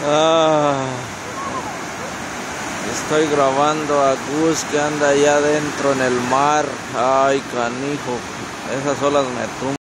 Ah, estoy grabando a Gus que anda allá adentro en el mar. Ay, canijo, esas olas me tumban.